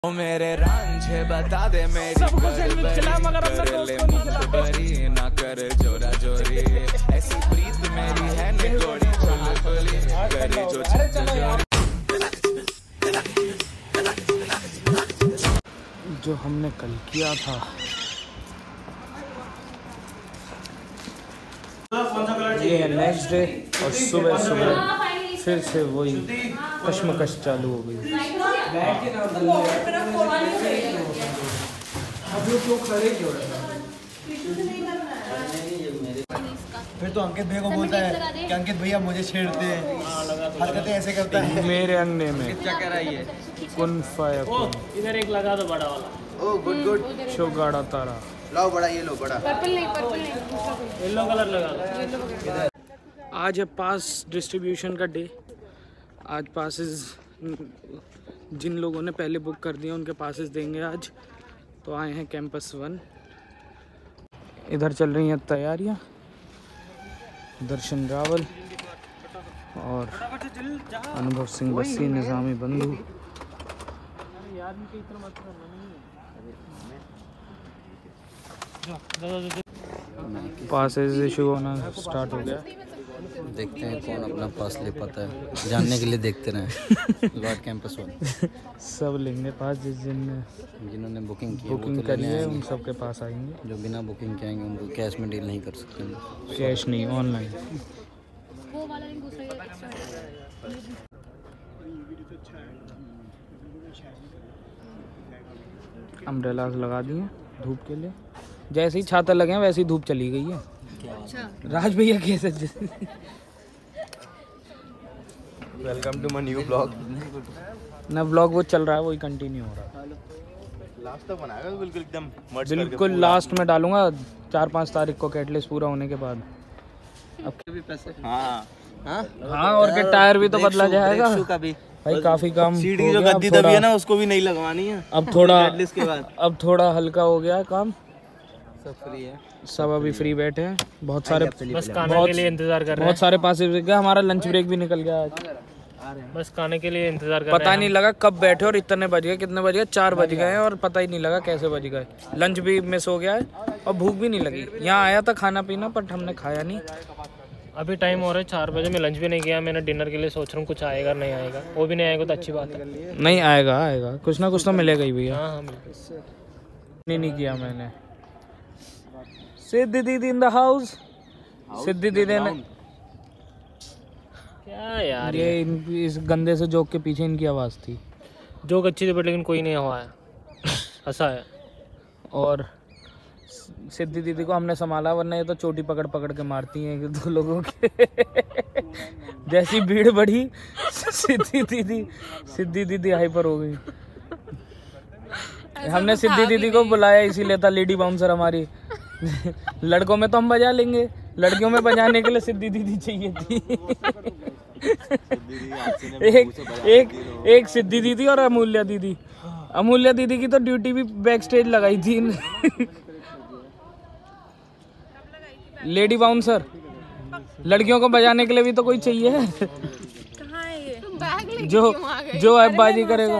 मेरे रांझे बता दे मेरी सब कुछ खिला मगर अपना दोस्त को नहीं बरी ना कर जोरा जोरी ऐसी प्रीत मेरी है निगोड़ी चुलबुली करी जो जो हमने कल किया था ये है नेक्स्ट डे और सुबह सुबह फिर से वही कश्मकश चालू हो गई। फिर तो अंकित भैया को बोलता है कि अंकित भैया मुझे छेड़ते हैं, हरकतें ऐसे करता है मेरे अंगने में क्या कह रहा है ये? कुन फाया कुन। इधर एक लगा दो बड़ा वाला। Oh good good. शो गाड़ा तारा लाओ बड़ा, ये लो बड़ा। पर्पल नहीं येलो कलर लगा दो। आज है पास डिस्ट्रीब्यूशन का डे। आज पासेस जिन लोगों ने पहले बुक कर दिए उनके पासेस देंगे आज। तो आए हैं कैंपस 1। इधर चल रही हैं तैयारियां। दर्शन रावल और अनुभव सिंह बस्सी, निज़ामी बंधु। पासेस इशू होना स्टार्ट हो गया। देखते हैं कौन अपना पास ले पाता है, जानने के लिए देखते रहे। लॉर्ड कैंपस 1 सब लेंगे पास जिन्होंने बुकिंग करी है उन सब के पास आएंगे। जो बिना बुकिंग के आएंगे उनको कैश में डील नहीं कर सकते। कैश नहीं, ऑनलाइन। वो वाला नहीं दूसरा अम्ब्रेलास लगा दिए धूप के लिए। जैसे ही छाता लगे हैं वैसे ही धूप चली गई है। अच्छा राज भैया कैसे? Welcome to my new blog. ना ब्लॉग वो चल रहा है, वही कंटिन्यू हो रहा है। लास्ट तक बनाएगा बिल्कुल एकदम बिल्कुल लास्ट में डालूंगा 4-5 तारीख को कैटलिस्ट पूरा होने के बाद। अब भी पैसे हाँ और के टायर भी तो बदला जाएगा का भी भाई। काफी काम सीट की जो गद्दी दबी है ना उसको भी नहीं लगवानी है अब थोड़ा हल्का हो गया काम। सब फ्री है, सब अभी फ्री बैठे हैं। बहुत सारे बस खाने के लिए इंतजार कर रहे हैं। बहुत सारे पास गया। हमारा लंच ब्रेक भी निकल गया आज। बस खाने के लिए इंतजार कर रहे हैं। पता नहीं लगा कब बैठे और इतने बज गए। कितने बज गए? 4 बज गए हैं और पता ही नहीं लगा कैसे बज गए। लंच भी मिस हो गया है और भूख भी नहीं लगी। यहाँ आया था खाना पीना बट हमने खाया नहीं। अभी टाइम हो रहा है 4 बजे। मैं लंच भी नहीं किया। मैंने डिनर के लिए सोच रहा हूँ कुछ आएगा नहीं आएगा। वो भी नहीं आएगा तो अच्छी बात है। नहीं आएगा कुछ ना कुछ तो मिलेगा ही भैया। हाँ नहीं किया मैंने। सिद्धि दीदी इन द हाउस। सिद्धि दीदी ने क्या यार, ये इस गंदे से जोक के पीछे इनकी आवाज़ थी। जोक अच्छी थी बट लेकिन कोई नहीं हुआ है, हंसा है। और सिद्धि दीदी को हमने संभाला, वरना ये तो चोटी पकड़ पकड़ के मारती हैं 2 लोगों के। जैसी भीड़ बढ़ी सिद्धि दीदी हाइपर हो गई। हमने सिद्धि दीदी को बुलाया इसीलिए था, लेडी बाउंसर हमारी। लड़कों में तो हम बजा लेंगे, लड़कियों में बजाने के लिए सिद्धि दीदी चाहिए थी। एक सिद्धि दीदी और अमूल्य दीदी। अमूल्य दीदी की तो ड्यूटी भी बैक स्टेज लगाई थी। लेडी बाउंसर, लड़कियों को बजाने के लिए भी तो कोई चाहिए। कहाँ है ये? जो ऐपबाजी करेगा।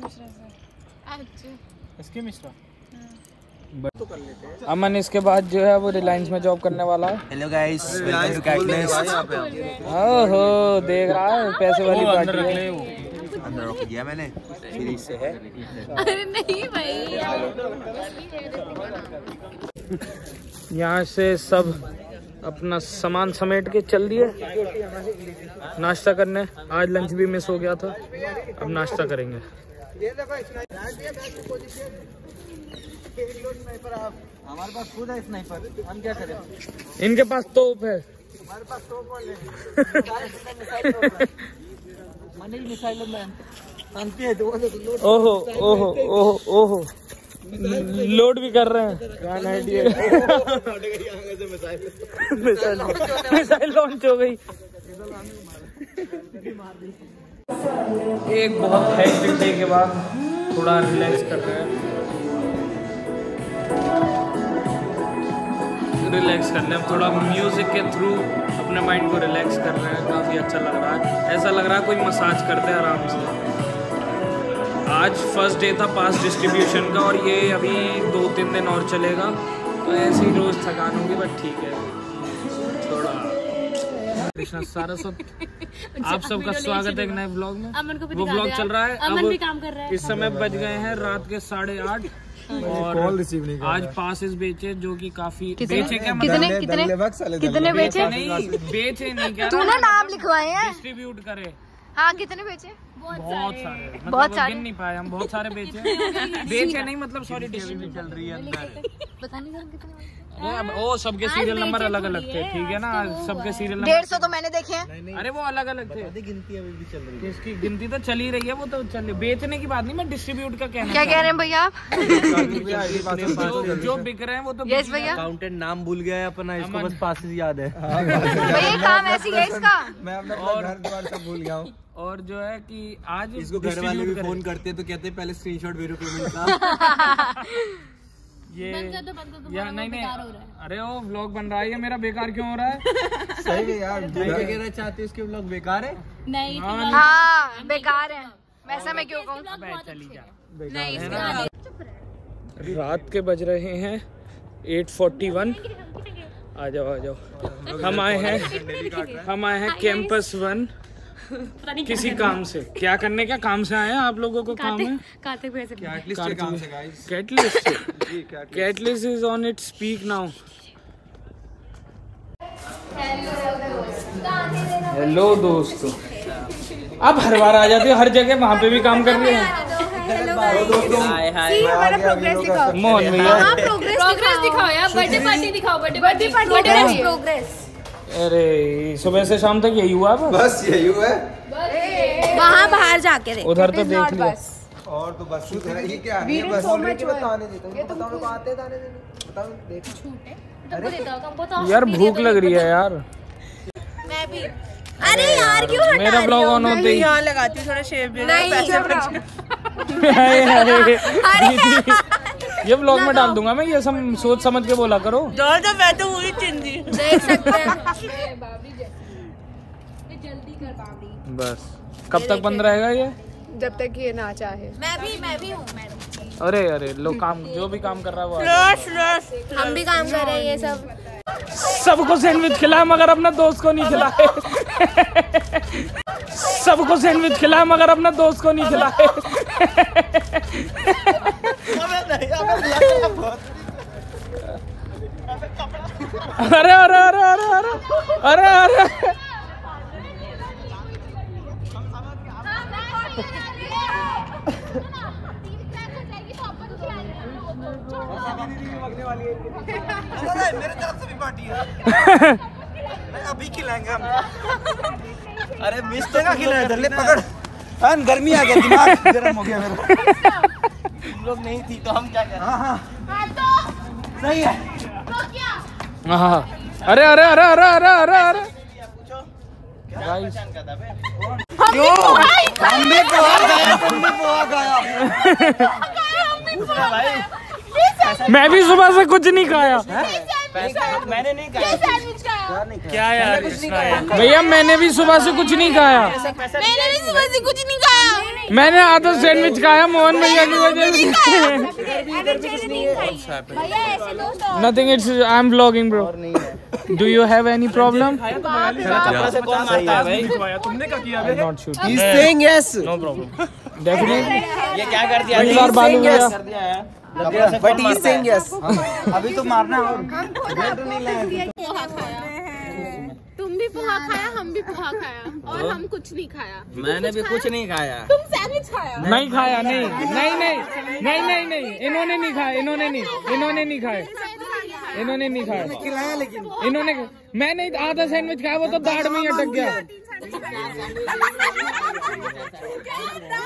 इसके मिश्रा अमन इसके बाद जो है वो रिलायंस में जॉब करने वाला है। Hello guys, welcome to Catalyst. ओहो देख रहा है पैसे वाली पार्टी है। अंदर रख दिया मैंने, सीरीज से है। अरे नहीं भाई। यहाँ से सब अपना सामान समेट के चल दिए नाश्ता करने। आज लंच भी मिस हो गया था, अब नाश्ता करेंगे। हमारे पास खुद है स्नाइपर, हम क्या करें? इनके पास तोप है। हमारे पास तो ओहो ओहो ओहो ओहो लोड भी कर रहे हैं। मिसाइल लॉन्च हो गई। एक बहुत हेक्टिक डे के बाद थोड़ा रिलैक्स कर रहे हैं। रिलैक्स करने में थोड़ा म्यूजिक के थ्रू अपने माइंड को रिलैक्स कर रहे हैं। काफ़ी अच्छा लग रहा है। ऐसा लग रहा है कोई मसाज करते हैं आराम से। आज फर्स्ट डे था पास डिस्ट्रीब्यूशन का और ये अभी 2-3 दिन और चलेगा, तो ऐसे ही रोज थकान होगी, बट ठीक है थोड़ा। कृष्णा सारस्वत, आप सबका स्वागत है एक नए ब्लॉग में। वो ब्लॉग चल रहा है, अमन भी काम कर रहा है। इस समय बज गए हैं रात के 8:30 और आज पासेस बेचे जो कि काफी बेचे, क्या मतलब कितने बेचे? नहीं बेचे नहीं, क्या तूने नाम लिखवाए हैं? डिस्ट्रीब्यूट करे। हाँ, कितने बेचे? बहुत सारे, मतलब बहुत सारे। गिन नहीं पाए हम, बहुत सारे बेचे। बेचे नहीं मतलब सॉरी, डिस्ट्रीब्यूट चल रही है अंदर। पता नहीं सर कितने। अब ओ सबके सीरियल नंबर अलग अलग थे, ठीक है ना, सबके सीरियल नंबर 150 तो मैंने देखे हैं। अरे वो अलग अलग थे। गिनती अभी भी चल रही है, इसकी गिनती तो चल ही रही है, वो तो चल रही। बेचने की बात नहीं, मैं डिस्ट्रीब्यूट का कहना। क्या कह रहे हैं भैया आप? जो बिक रहे हैं वो तो यस भैया। अकाउंटेंट नाम भूल गया है अपना, इसको बस पासेस याद है। भैया काम ऐसी है इसका। मैं अपना घर द्वार सब भूल गया हूँ। और जो है कि आज इसको घर वाले भी फोन करते हैं तो कहते हैं पहले स्क्रीनशॉट भेजो पेमेंट का। ये या नहीं, अरे वो व्लॉग बन रहा है, ये मेरा बेकार क्यों हो रहा है? सही है यार, क्या कहना चाहते हैं, उसके व्लॉग बेकार है? नहीं, हाँ बेकार है, वैसा मैं क्यों कहूँ? चली जा। नहीं, रात के बज रहे हैं 8:41। आ जाओ। हम आए हैं कैंपस 1 किसी काम से। क्या करने, क्या काम से आए हैं? आप लोगों को काम है? Catalyst is on its peak now. Hello दोस्तों, अब हर बार आ जाते हो, हर जगह वहाँ पे भी काम कर रहे हैं। मोहन भैया प्रोग्रेस दिखाओ यार, बर्थडे पार्टी दिखाओ, बर्थडे पार्टी प्रोग्रेस। अरे सुबह से शाम तक यही हुआ, बस यही हुआ है। वहाँ बाहर जाके देख, उधर तो देख लिया। और तो बस ये क्या है? ये बस बताने देता हूँ, ये तो बताओ आते ताने देने बताओ देख। यार भूख लग रही है यार। मैं भी। अरे यार क्यों हटा? मेरा ब्लॉग ऑन होते ही यहाँ लगाती हूँ, थोड़ा शेप भी ये ब्लॉग में डाल दूंगा मैं, ये सब सोच समझ के बोला करो। मैं तो हुई चिंदी देख सकते हैं। बस कब तक बंद रहेगा ये? जब तक ये ना चाहे। मैं भी हूँ मैडम। अरे लोग काम, जो भी काम कर रहा है वो हम भी काम कर रहे हैं ये सब। सबको सैंडविच खिलाया मगर अपना दोस्त को नहीं खिलाए। सबको सैंडविच खिलाया मगर अपना दोस्त को नहीं खिलाए। अरे अरे अरे अरे अरे अरे अरे मेरे तरफ से भी पार्टी है। अभी खिलाएंगे हम। अरे मिस्टर का खिलाया था, ले पकड़। गर्मी आ गया, दिमाग गर्म हो गया मेरा। तुम लोग नहीं थी तो हम क्या करें? हाँ सही है। हाँ अरे अरे अरे अरे अरे अरे अरे गाइस क्यों? हम भी पोहा खाया, तुम भी पोहा खाया। मैं भी सुबह से कुछ नहीं खाया। मैंने नहीं खाया। क्या यार भैया, मैंने भी सुबह से कुछ नहीं खाया। मैंने भी सुबह से कुछ नहीं खाया। मैंने आधा सैंडविच खाया मोहन भैया की वजह से। Nothing, it's I am vlogging bro. Do you have any problem? तुमने क्या किया? Not shoot. He's saying yes. No problem definitely. ये क्या कर दिया? बार बालू भैया But he's saying yes. अभी तो मारना है। तुम भी पोहा खाया, हम भी पोहा खाया, और हम कुछ नहीं खाया। मैंने भी कुछ नहीं खाया। तुम सैंडविच खाया। नहीं खाया, नहीं नहीं नहीं नहीं नहीं नहीं, इन्होंने नहीं खाया, इन्होंने नहीं खाया, इन्होंने नहीं खाया। खिलाया लेकिन इन्होंने, मैंने आधा सैंडविच खाया, वो तो दाढ़ में ही अटक गया।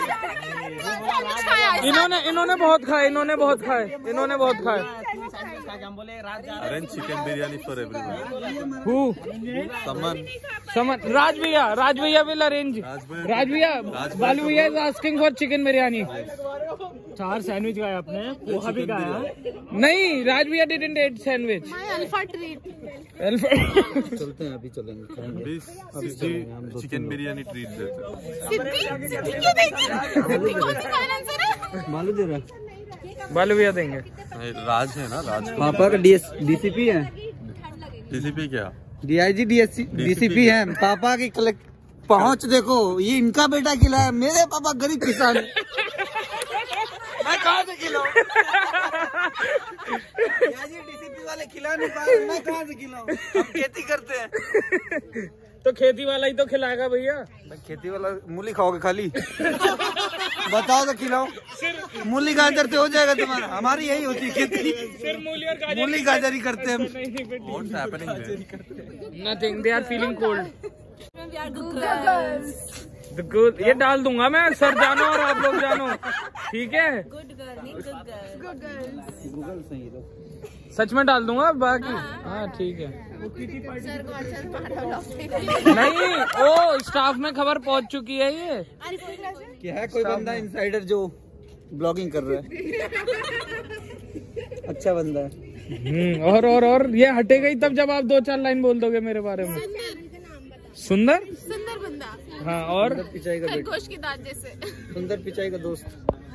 इन्होंने बहुत खाए, इन्होंने बहुत खाए। Arrange chicken biryani for everyone. Who? Someone. Raj Bhaiya will arrange. Raj Bhaiya. Balu Bhaiya is asking for chicken biryani. 4 sandwich खाया आपने, पोहा भी खाया? नहीं, Raj Bhaiya didn't eat sandwich. My alpha treat. चलते हैं, अभी चलेंगे। सिद्धि चिकन बिरयानी ट्रीट देते हैं। सिद्धि क्यों देंगे? सिद्धि कौन सा फाइनेंसर है? मालूम दे रहा। बालू भैया देंगे। राज है ना, राज पापा का डीसीपी है। डीसीपी क्या? डीआईजी डीसीपी है। पापा की पहुंच देखो, ये इनका बेटा खिलाया, मेरे पापा गरीब किसान है। मैं कहाँ से खिलाऊं? डीसीपी वाले खिला नहीं पा रहे, मैं कहाँ से खिलाऊं? हम खेती करते हैं। तो खेती वाला ही तो खिलाएगा भैया। खेती वाला मूली खाओगे खाली? बताओ तो खिलाओ। मूली गाजर से हो जाएगा तुम्हारा। हमारी यही होती है खेती, मूली गाजर ही करते हैं हम। What's happening there? Nothing, they are feeling cold. The good. ये डाल दूंगा मैं, सर जानो और आप लोग जानो, ठीक है? गूगल सही है। सच में डाल दूंगा बाकी। हाँ ठीक है। नहीं, ओ स्टाफ में खबर पहुंच चुकी है ये क्या है, कोई बंदा इनसाइडर जो ब्लॉगिंग कर रहा है। अच्छा बंदा है। और ये हटेगा ही तब जब आप 2-4 लाइन बोल दोगे मेरे बारे में। सुंदर बंदा। हाँ, और पिचाई का बेटा, खरगोश की दांत जैसे। सुंदर पिचाई का दोस्त।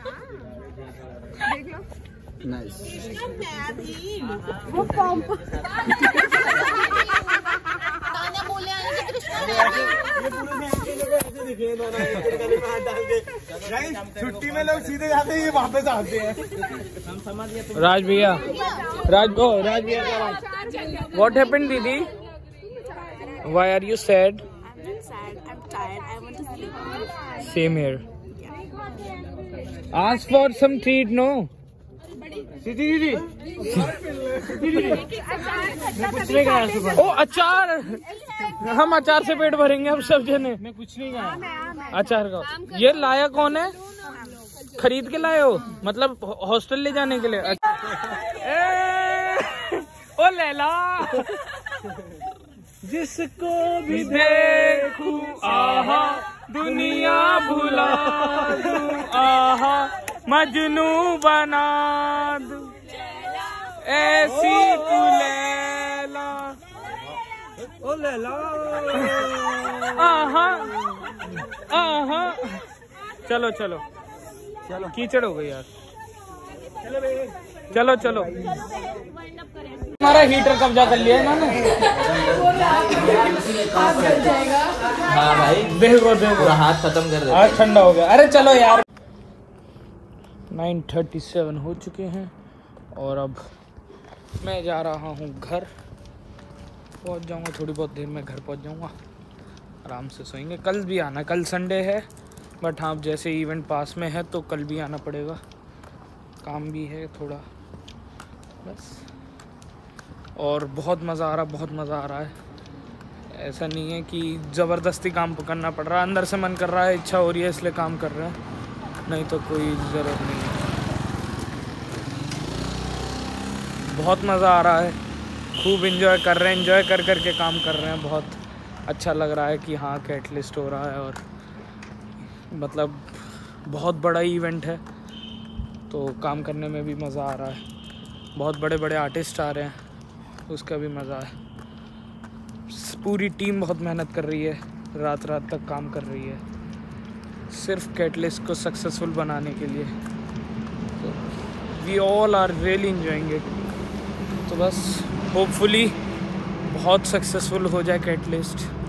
नाइस। वो पंप। तान्या बोले आने की छुट्टी में लोग सीधे जाते हैं, वापस आते हैं। राज भैया What happened, दीदी? Why are you sad? I'm not sad. I'm tired. I want to sleep. Same here. Ask for some treat, no? ओ अचार, हम अचार से पेट भरेंगे अब सब जने। मैं कुछ नहीं खाया। अचार का ये लाया कौन है? खरीद के लाए हो, मतलब हॉस्टल ले जाने के लिए? ओ लैला, जिसको भी देखूं आहा, दुनिया भुला दूं आहा, मजनू बना दूं, ऐसी तू लैला, ओ लैला, आहा आहा। चलो कीचड़ हो गई यार। चलो हमारा हीटर कब्जा कर लिया इन्होंने। हाँ भाई, देखो हाथ खत्म कर दे। आज ठंडा हो गया। अरे चलो यार। 9:37 हो चुके हैं और अब मैं जा रहा हूँ घर। पहुँच जाऊँगा थोड़ी बहुत देर में, घर पहुँच जाऊँगा, आराम से सोएंगे। कल भी आना, कल संडे है, बट हाँ जैसे इवेंट पास में है तो कल भी आना पड़ेगा, काम भी है थोड़ा बस। और बहुत मज़ा आ रहा है। ऐसा नहीं है कि ज़बरदस्ती काम करना पड़ रहा है, अंदर से मन कर रहा है, इच्छा हो रही है इसलिए काम कर रहे हैं, नहीं तो कोई ज़रूरत नहीं है। बहुत मज़ा आ रहा है, खूब एंजॉय कर रहे हैं, एंजॉय कर के काम कर रहे हैं। बहुत अच्छा लग रहा है कि हाँ कैटलिस्ट हो रहा है और मतलब बहुत बड़ा इवेंट है तो काम करने में भी मज़ा आ रहा है। बहुत बड़े बड़े आर्टिस्ट आ रहे हैं, उसका भी मज़ा है। पूरी टीम बहुत मेहनत कर रही है, रात तक काम कर रही है सिर्फ कैटलिस्ट को सक्सेसफुल बनाने के लिए। तो we all are really enjoying it. तो बस होपफुली बहुत सक्सेसफुल हो जाए कैटलिस्ट।